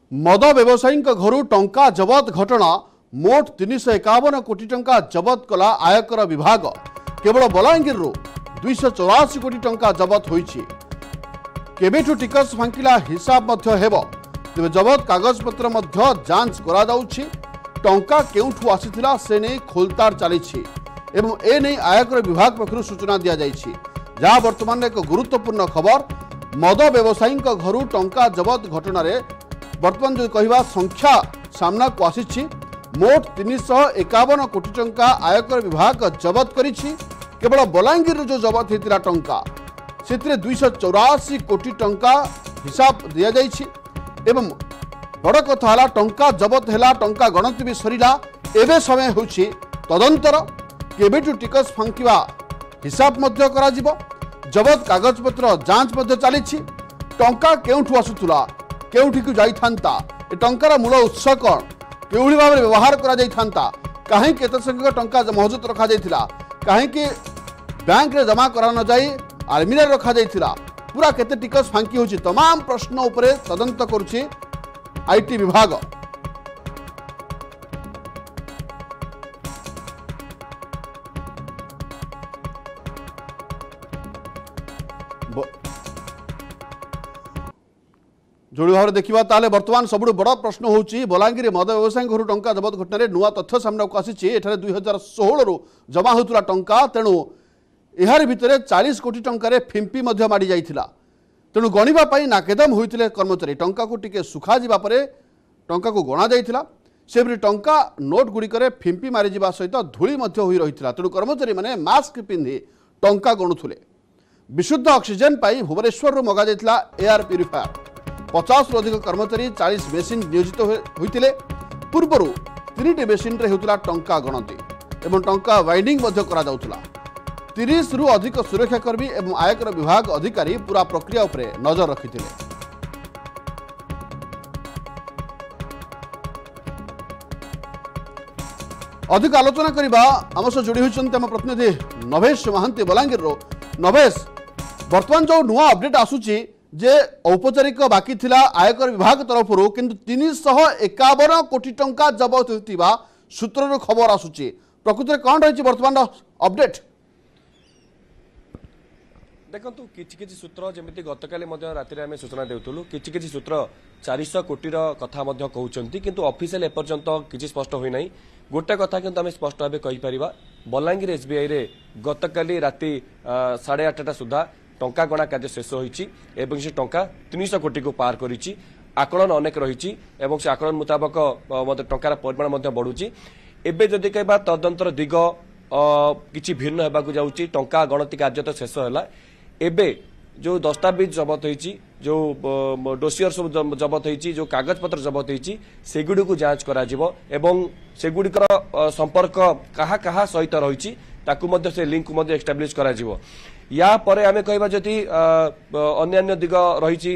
मद व्यवसायी घर टंका जबत घटना मोट 351 कोटी टंका जबत कला आयकर विभाग। केवल बलांगीर 284 कोटी टंका जबत होईछि। केबेठु टिकस फांकिला हिसाब मध्य हेबो तेबे जबत कागज पत्र मध्य जांच करा जाउछि। टंका केउठु आसीथिला से नै खोलतार चलीछि एवं ए नै आयकर विभाग पक्षरु सूचना दिया जाइछि। जहा वर्तमान एक गुरुत्वपूर्ण खबर, मद व्यवसायी घर टंका जबत घटना रे वर्तमान जो कहवा संख्या सामना को आसी मोट 351 कोटी टंका आयकर विभाग जबत करिछि। केवल बलांगीर जो जबत होता टंका से 284 कोटी टंका हिसाब दिया जाइछि एवं बड़ कथा है टंका जबत है टंका गणति भी सरीला। एवं समय होछि तदंतर केबेठु टिकस फांकिवा हिसाब मध्य करा जिवो। जबत कागज पत्र जांच मध्य चलीछि। टंका केउठु आसुतुला केउठी को जाई थांता ए टंकार मूल उत्स कौन केउली भाव में व्यवहार करा जाई थांता कहीं केते संख्यक टंका मौजूद रखा जाइथिला कहीं कि बैंक रे जमा करा न जाई आलमीरा रखा जाइथिला पूरा केते टिकस फांकी होछि तमाम प्रश्न उपरे तदंत करुछि आईटी विभाग। जोड़ी भाव देखा ताले बर्तमान सबुठ बड़ प्रश्न होची बलांगीर मद व्यवसायी घर टंका जबत घटना नुआ तथ्य सामना को आसी। 2016 रु जमा होता टंका तेणु यार भितर 40 कोटी टंकार फिंपी माड़ी जाइथिला। तेणु गणिबा पई नाकेदम होइतिले कर्मचारी टंका को टिके सुखा जिबा परे टंका को गणा जाइथिला। से टंका नोट गुड़िकर फिंपी मारी जिबा सहित धूली मध्य होई रहिथिला। तेणु कर्मचारी माने मास्क पिंधि टंका गणुथुले। विशुद्ध ऑक्सीजन पाई भुवनेश्वर रु मगा जाइथिला एयर प्यूरिफायर। 50 रु अधिक कर्मचारी 40 मेसीन नियोजित होते। पूर्वर 3टी मेसीन रे होता टंका गणति एवं टंका वाइंडिंग करा जाउथला। 30 रु अधिक सुरक्षाकर्मी एवं आयकर विभाग अधिकारी पूरा प्रक्रिया उपरे नजर रखिथिले। अधिक आलोचना करबा आम सह जोड़ी होइछन्ते हम प्रतिनिधि नभेश महांती बलांगीर रो। नभेश, वर्तमान जो नुआ अपडेट आसुची जे औपचारिक बाकी थिला आयकर विभाग तरफ किंतु 351 कोटी टंका जबत होतिबा सूत्र खबर आसुची प्रकृति कौन रही वर्तमान अपडेट? देखु कि सूत्र जमी गतकाली राति आम सूचना देउथुलु कि सूत्र 400 कोटी कथा कहते किंतु ऑफिशियल एपर्यंत किसी स्पष्ट होई नाही। गोटे कथा किंतु आम स्पष्ट भाव कहि बलांगीर एसबीआई रे गतकाली राति 8:30 सुधा टंका गणा कार्य शेष होईची एवं से टंका 300 कोटी को पार करिची। आकलन अनेक रही एवं से आकलन मुताबक टंकार परिमाण बढ़ुची। एबे जदि कहबा तदंतर दिग किछि भिन्न हेबाकु जाउची। टंका गणति कार्य तो शेष होला। एबे जो दस्तावेज जबत होईची जो डोसियर सब जबत होईची जो कागज पत्र जबत होईची सेगुडी को जांच करा जिवो एवं सेगुडीकर संपर्क कहा कहा सहित रहिची ताकू मध्य से लिंक मध्य एस्टाब्लिश करा जिवो। या परे आमे कहबा जति अन्य दिग रही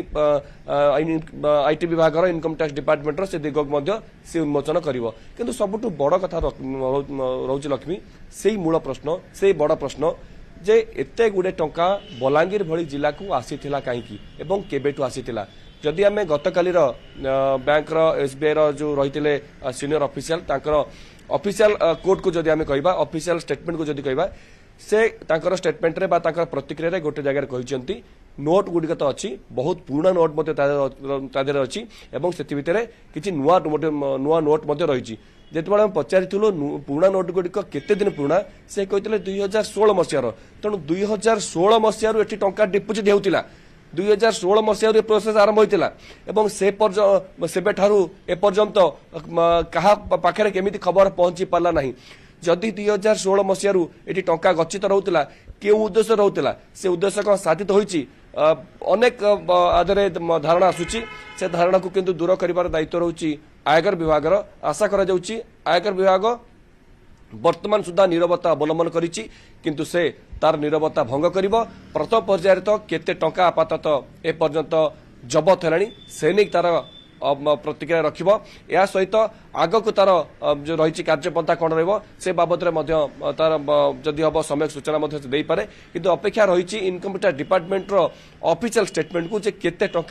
आईटी विभाग इनकम टैक्स डिपार्टमेंट से दिग मध्य से उन्मोचन करिवो। किंतु सबुठु बड़ कथा रहुची लक्ष्मी सेही मूल प्रश्न से बड़ प्रश्न जे एते गुडे टंका बलांगीर भली जिला को आसीथिला काहीकि एवं केबेटु आसीथिला। जदि आमे गतकालीर बैंक एसबीआई जो रहिथिले सीनियर ऑफिशियल तांकर ऑफिशियल कोड को जदि आमे कहबा ऑफिशियल स्टेटमेंट को जदि कहबा से तांकर स्टेटमेंट रे बा तांकर प्रतिक्रिया रे गोटे जगह कहिसंती नोट गुडिक तो अछि बहुत पुराना नोट मते तादेर अछि एवं सेति भितरे किछि नुआ नोट मते रहिछि। जेतबेले हम पचारिथुलो पुराना नोट गुडिक केते दिन पुराना से कहितले 2016 मसियार। तणु 2016 मसियार एठी टंका डिपोजिट हेउतिला। 2016 मसियार प्रोसेस आरंभ होइतिला एवं सेबे ठारू ए पर्यंत कहा पाखरे केमिति खबर पहुंची पाला नाही। जदि 2016 मसीह ये टंका गच्छित रोला क्यों उद्देश्य रोला से उद्देश्य कौन साधित होईची अनेक आधारे धारणा आसूची। से धारणा को किंतु दूर करिवार दायित्व रोची आयकर विभाग। आशा करा जाउची आयकर विभाग वर्तमान सुधा नीरवता अवलंबन करिछि किंतु से तार नीरवता भंग करिवो। प्रथम पर्यायर तो केते टंका आपातत ए पर्यंत जबत हेलानी से नहीं तार प्रतिक्रिया रखिबो। या सहित आग को तार जो रही कार्यपंथा कौन से बाबद तार जदि हम समय सूचना देपारे किंतु अपेक्षा रही income tax department official statement को केते टंका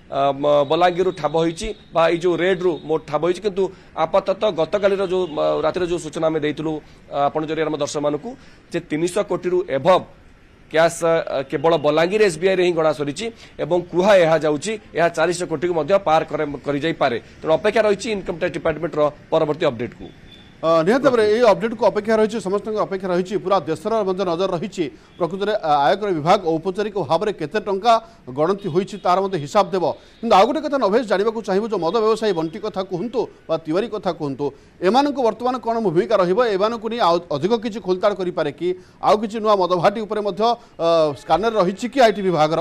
बलांगीर ठाब होईची बा जो रेड रु मोट ठाब होईची किंतु आपाततः गतकाली जो रातिर जो सूचना आम देइतलु आपण जरिए हम दर्शक मानकू जे 300 कोटी रु एभव कैश केवल बलांगीर एसबीआई रे ही गणा सरी एवं कुहा यह जाऊँगी यह 400 कोटी को पार कर तेणु अपेक्षा रही इनकम टैक्स डिपार्टमेंट परवर्ती अपडेट को निहत भाव ये अपडेट को अपेक्षा रही समस्त अपेक्षा रही पूरा देशर नजर रही प्रकृत में आयकर विभाग औपचारिक भाव में केते टंका गणति होती तार हिसाब देव कि आउ गोटे कथा नभेश जानवा चाहिए जो मद व्यवसायी बंटी कथा कहतु तिवारी कथा कहतु एमान बर्तमान कौन भूमिका रही अधिक किसी खोलताड़ करें कि आउ कि नुआ मद भाटी स्कानर रही कि आईटी विभाग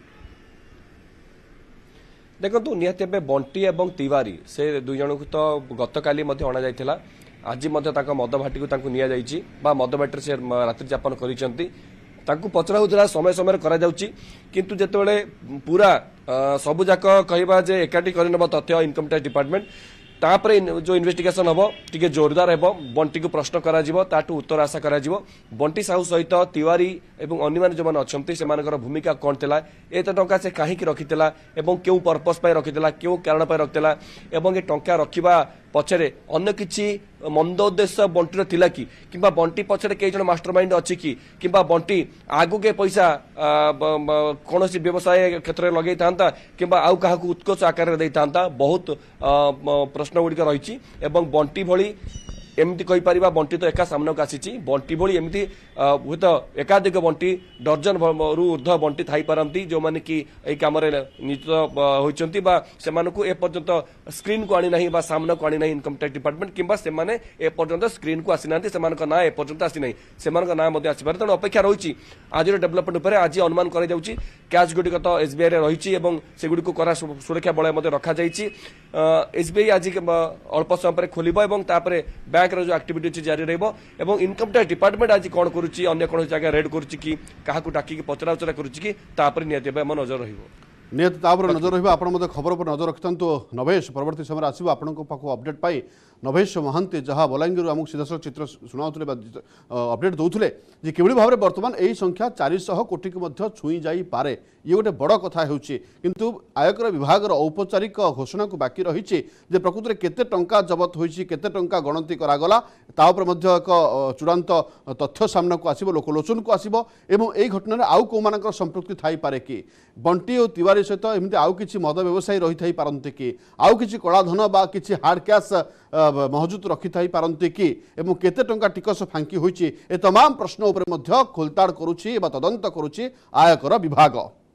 देखो निहत बंटी और तिवारी से दुई जन को तो गतकाली अणा जाइथिला आज मद भाटी को निया जाइछि बा मद भाटी से रात्रि यापन करिसेंती तांकु पचरा होता समय समय करा जाउछि किंतु जेतेबेले पूरा सबुजाक कहबा जे एकाठी करनबा तथ्य इनकम टैक्स डिपार्टमेंट तापरे जो इन्वेस्टिगेशन हम टिके जोरदार हेबो बंटी को प्रश्न करा जिवो ताटू उत्तर आशा करा जिवो बंटी साहू सहित तिवारी एवं अन्य जो मैंने अच्छा से भूमिका कौन थिला एत टंका से कहीं रखिला एवं क्यों पर्पस रखिला क्यों कारण रखिला एवं ये टंका रखा पछरे अन्य किछि मंद उद्देश्य बंटीर थिला कि किंबा बंटी पछरे कई जन मास्टरमाइंड अछि कि किंबा बंटी आगु के पैसा कौन सी व्यवसाय क्षेत्र में लगे था किंबा आउ क्या उत्कर्ष आकार दे था बहुत प्रश्न गुड़िक रही बंटी भली एमती कहीपर बंटी तो एका सामना को आसी बंटी भली एमती हूँ तो एकाधिक बंटी डर्जन रु ऊर्ध बंटी थी पारती जो मैंने कि यही कम नियोजित होती से एपर्यंत स्क्रीन को आनी ना सामना को आनी ना इनकम टैक्स डिपार्टमेंट किंबा से एपर्यंत स्क्रीन को आसी ना ना एपर्यंत आसी ना ना आसपारे तेणु अपेक्षा रही आज डेभलपमेंट उपर आज अनुमान कर कैश गुड़िक तो एसबीआई रही सेगुड़ी करा सुरक्षा बलय रखा एसबीआई आज अल्प समय पर खोल बैंक जो एक्टिविटी जारी रही इनकम टैक्स डिपार्टमेंट आज कौन करुच्ची अन्य कौन जगह रेड करुच्ची कि क्या डाकिकी पचरा उचरा करुच्ची कि निहत नजर निहत नजर रहा आप खबर पर नजर रखिता नभेश परवर्ती समय आसो आपण अपडेट पाई नभेश महांती जहाँ बलांगीर आमको सीधासल चित्र शुणाउले अपडेट दौले कि किभली भाव में बर्तमान यही संख्या 400 कोटी को छुई जापे ये गोटे बड़ कथा होंतु आयकर विभाग औपचारिक घोषणा को बाकी रही जे प्रकृत में केते टंका जबत होती केते टंका गणति करागला एक चूड़ांत तथ्य सामना को आसो लोकलोचन को आसो एवं यही घटना आउ कौ संपृक्ति थाईपे कि बंटी और तिवारी सहित एमती आउ कि मद व्यवसायी रही थी पारती कि आउ कि कलाधन बा कि हार्ड कैश महजूद रखी थी पारती कि एवं केते टंका टिकस फांकी होती ए तमाम प्रश्न उपर खोलताड़ करुच्ची तदंत करुच्ची आयकर विभाग।